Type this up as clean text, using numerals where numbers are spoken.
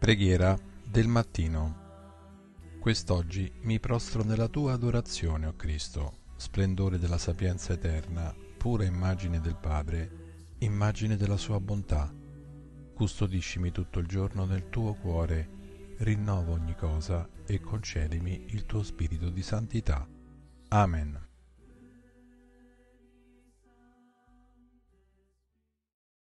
Preghiera del mattino. Quest'oggi mi prostro nella tua adorazione, o Cristo, splendore della sapienza eterna, pura immagine del Padre, immagine della sua bontà. Custodiscimi tutto il giorno nel tuo cuore, rinnova ogni cosa e concedimi il tuo spirito di santità. Amen.